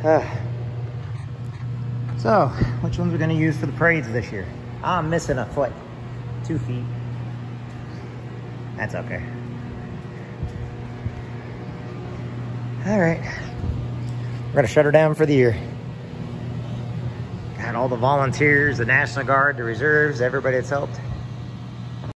So, which ones are gonna use for the parades this year? I'm missing a foot, 2 feet. That's okay. All right, we're gonna shut her down for the year. Got all the volunteers, the National Guard, the reserves, everybody that's helped.